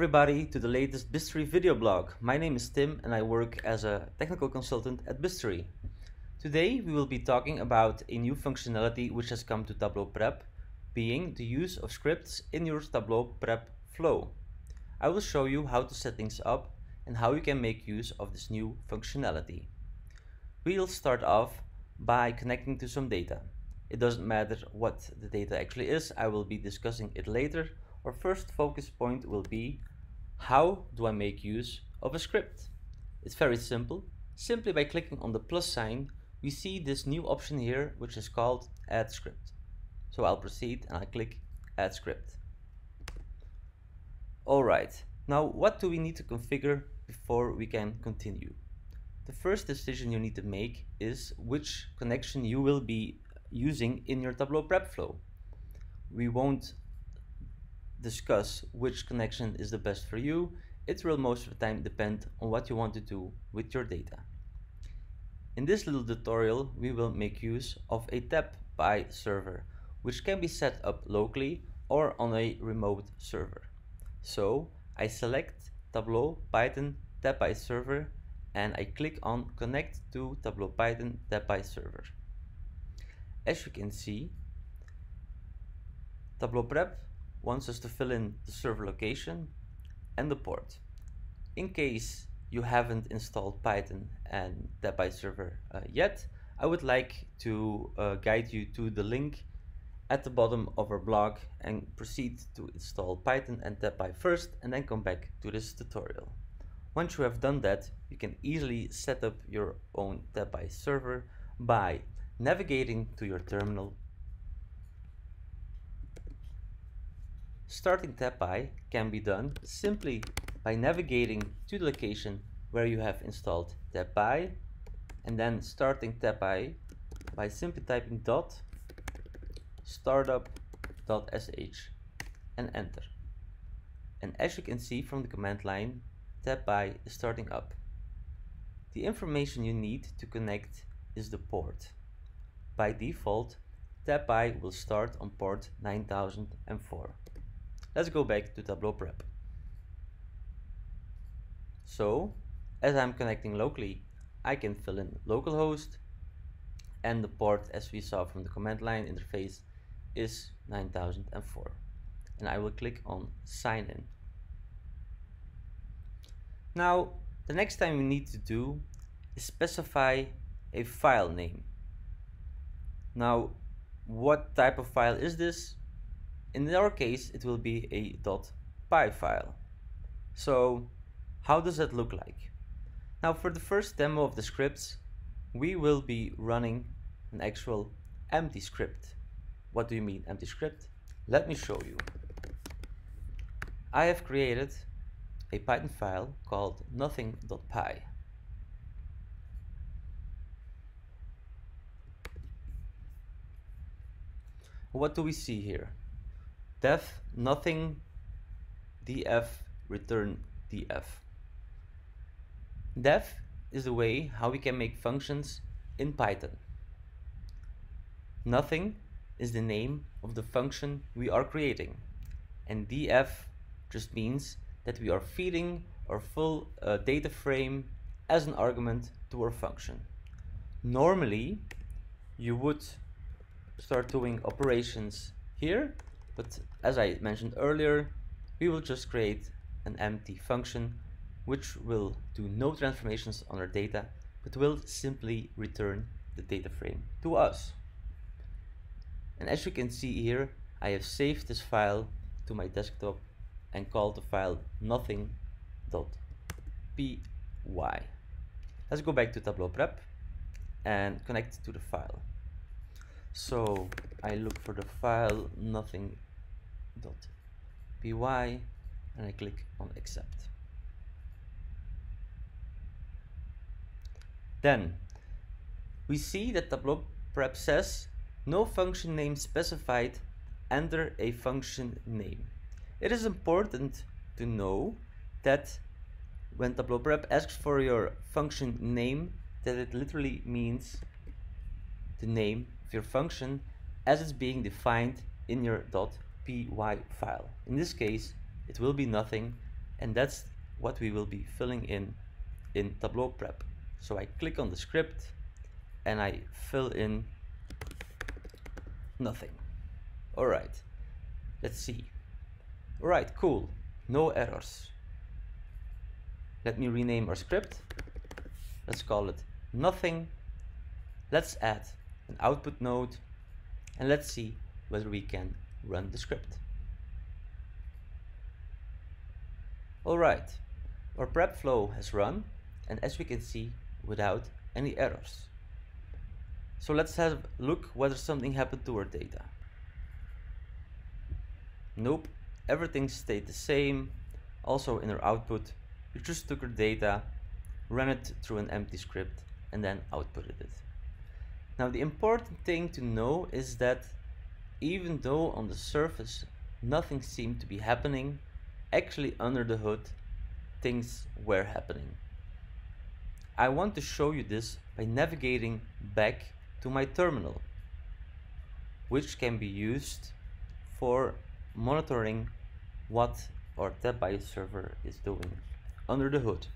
everybody to the latest Biztory video blog. My name is Tim and I work as a technical consultant at Biztory. Today we will be talking about a new functionality which has come to Tableau Prep, being the use of scripts in your Tableau Prep flow. I will show you how to set things up and how you can make use of this new functionality. We'll start off by connecting to some data. It doesn't matter what the data actually is, I will be discussing it later. Our first focus point will be, how do I make use of a script? It's very simple. Simply by clicking on the plus sign, we see this new option here, which is called Add Script. So I'll proceed and I click Add Script. Alright, now what do we need to configure before we can continue? The first decision you need to make is which connection you will be using in your Tableau Prep flow. We won't discuss which connection is the best for you. It will most of the time depend on what you want to do with your data. In this little tutorial, we will make use of a tab by server, which can be set up locally or on a remote server. So I select Tableau Python tab by server and I click on Connect to Tableau Python tab by server. As you can see, Tableau Prep wants us to fill in the server location and the port. In case you haven't installed Python and tab by server yet, I would like to guide you to the link at the bottom of our blog and proceed to install Python and tab by first and then come back to this tutorial. Once you have done that, you can easily set up your own tab by server by navigating to your terminal. Starting tab by can be done simply by navigating to the location where you have installed tab by and then starting tab by simply typing .startup.sh and enter. And as you can see from the command line, tab by is starting up. The information you need to connect is the port. By default, tab by will start on port 9004. Let's go back to Tableau Prep. So, as I'm connecting locally, I can fill in localhost, and the port, as we saw from the command line interface, is 9004. And I will click on Sign In. Now, the next thing we need to do is specify a file name. Now, what type of file is this? In our case, it will be a .py file. So how does that look like? Now for the first demo of the scripts, we will be running an actual empty script. What do you mean empty script? Let me show you. I have created a Python file called nothing.py. What do we see here? Def nothing df return df. Def is the way how we can make functions in Python. Nothing is the name of the function we are creating, and df just means that we are feeding our full data frame as an argument to our function. Normally you would start doing operations here, but as I mentioned earlier, we will just create an empty function which will do no transformations on our data, but will simply return the data frame to us. And as you can see here, I have saved this file to my desktop and called the file nothing.py. Let's go back to Tableau Prep and connect to the file. So I look for the file nothing.py and I click on accept. Then we see that Tableau Prep says no function name specified, enter a function name. It is important to know that when Tableau Prep asks for your function name, that it literally means the name of your function as it's being defined in your .py file. In this case, it will be nothing, And that's what we will be filling in Tableau Prep. So I click on the script and I fill in nothing. All right, let's see. All right, cool, no errors. Let me rename our script. Let's call it nothing. Let's add an output node and let's see whether we can run the script. All right, our prep flow has run, and as we can see, without any errors. So let's have a look whether something happened to our data. Nope, everything stayed the same. Also in our output, we just took our data, ran it through an empty script, and then outputted it. Now the important thing to know is that even though on the surface nothing seemed to be happening, actually under the hood things were happening. I want to show you this by navigating back to my terminal, which can be used for monitoring what our Tableau server is doing under the hood.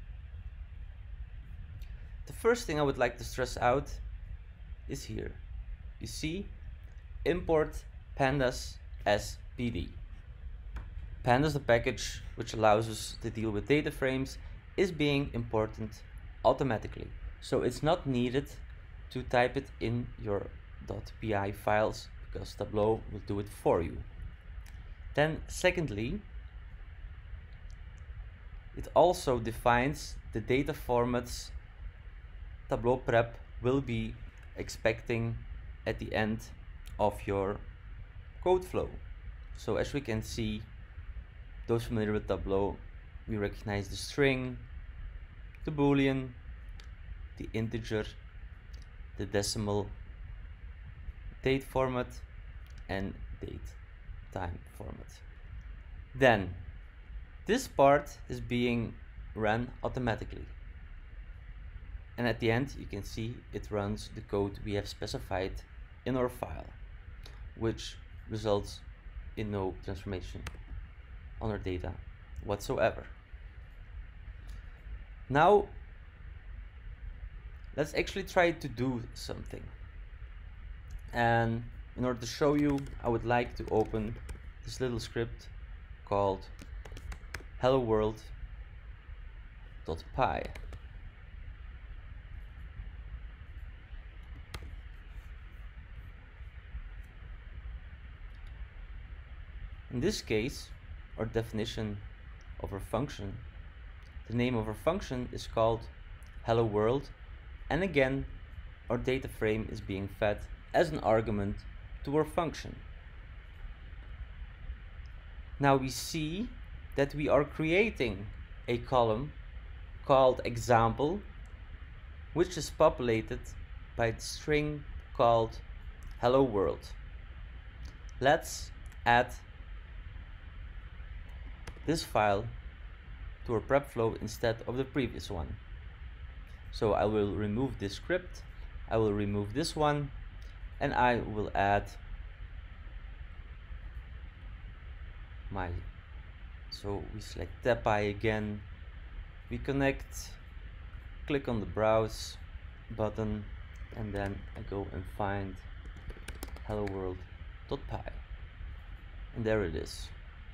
The first thing I would like to stress out is here. You see, import pandas as PD. Pandas, the package which allows us to deal with data frames, is being imported automatically. So it's not needed to type it in your .py files because Tableau will do it for you. Then secondly, it also defines the data formats Tableau Prep will be expecting at the end of your code flow. So as we can see, those familiar with Tableau, we recognize the string, the boolean, the integer, the decimal, date format, and date time format. Then this part is being run automatically, and at the end you can see it runs the code we have specified in our file, which results in no transformation on our data whatsoever. Now let's actually try to do something, and in order to show you, I would like to open this little script called hello world.py. In this case, our definition of our function, the name of our function is called hello world, and again our data frame is being fed as an argument to our function. Now we see that we are creating a column called example, which is populated by the string called hello world. Let's add this file to our prep flow instead of the previous one. So I will remove this script, I will remove this one, and I will add so we select Tableau again, we connect, click on the browse button, and then I go and find hello world.py, and there it is.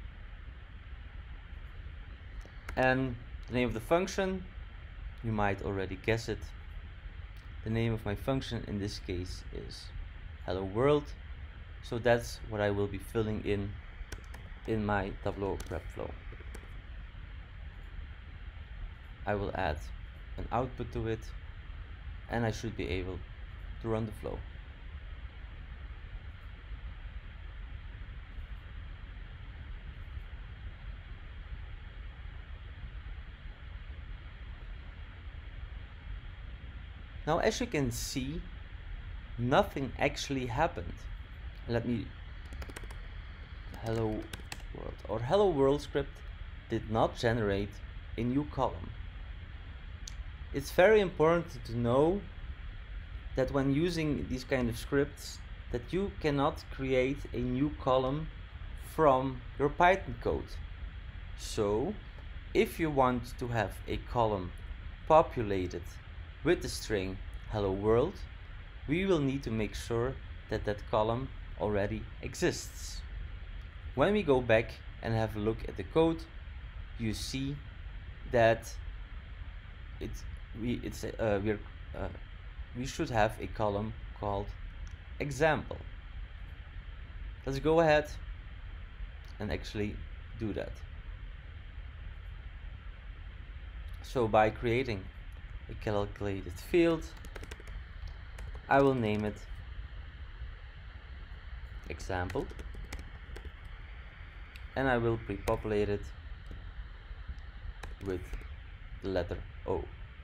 And the name of the function, you might already guess it. The name of my function in this case is hello world. So that's what I will be filling in my Tableau Prep flow. I will add an output to it, and I should be able to run the flow. Now, as you can see, nothing actually happened. Let me hello world. Our hello world script did not generate a new column. It's very important to know that when using these kind of scripts, that you cannot create a new column from your Python code. So If you want to have a column populated with the string hello world, we will need to make sure that that column already exists. When we go back and have a look at the code, you see that we should have a column called example. Let's go ahead and actually do that. So by creating a calculated field, I will name it example, and I will pre-populate it with the letter O.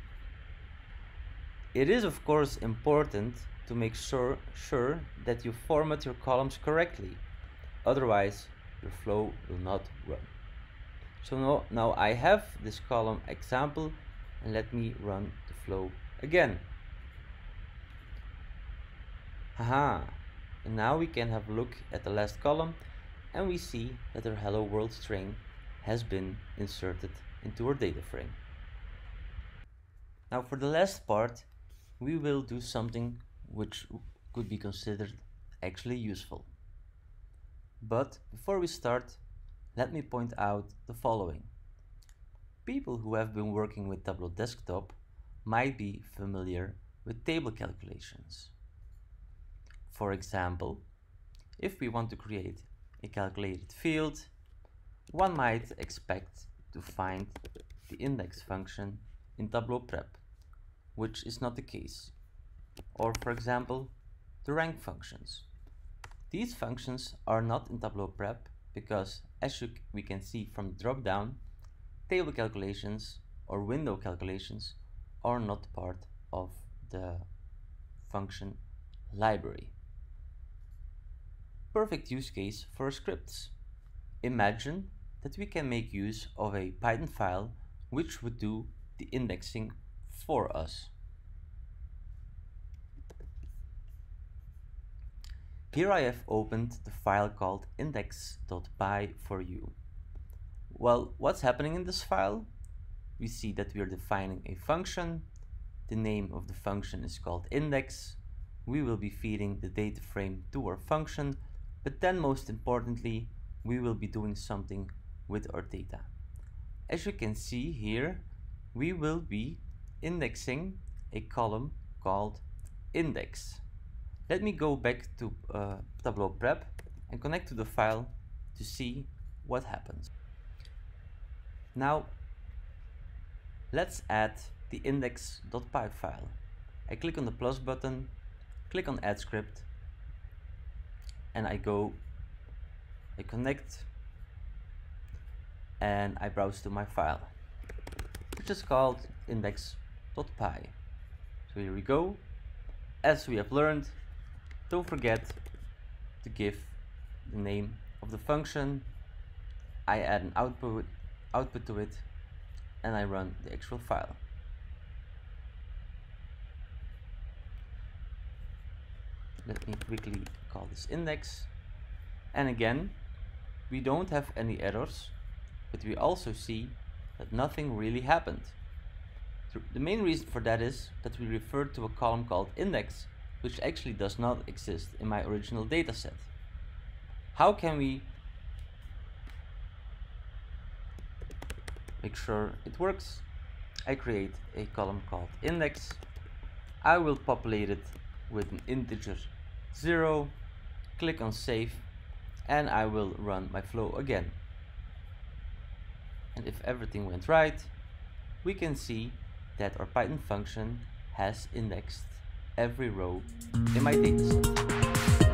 It is of course important to make sure that you format your columns correctly, otherwise your flow will not run. So now I have this column example, and let me run the flow again. Haha, and now we can have a look at the last column, and we see that our hello world string has been inserted into our data frame. Now for the last part, we will do something which could be considered actually useful. But before we start, let me point out the following. People who have been working with Tableau Desktop might be familiar with table calculations. For example, if we want to create a calculated field, one might expect to find the index function in Tableau Prep, which is not the case. Or for example, the rank functions. These functions are not in Tableau Prep because, as we can see from the drop-down, table calculations or window calculations are not part of the function library. Perfect use case for scripts. Imagine that we can make use of a Python file which would do the indexing for us. Here I have opened the file called index.py for you. Well, what's happening in this file? We see that we are defining a function. The name of the function is called index. We will be feeding the data frame to our function, but then most importantly, we will be doing something with our data. As you can see here, we will be indexing a column called index. Let me go back to Tableau Prep and connect to the file to see what happens. Now, let's add the index.py file. I click on the plus button, click on add script, and I connect, and I browse to my file, which is called index.py. So here we go. As we have learned, don't forget to give the name of the function. I add an output to it, and I run the actual file. Let me quickly call this index, and again we don't have any errors, but we also see that nothing really happened. The main reason for that is that we referred to a column called index, which actually does not exist in my original dataset. How can we make sure it works? I create a column called index. I will populate it with an integer 0, click on save, and I will run my flow again. And if everything went right, we can see that our Python function has indexed every row in my dataset.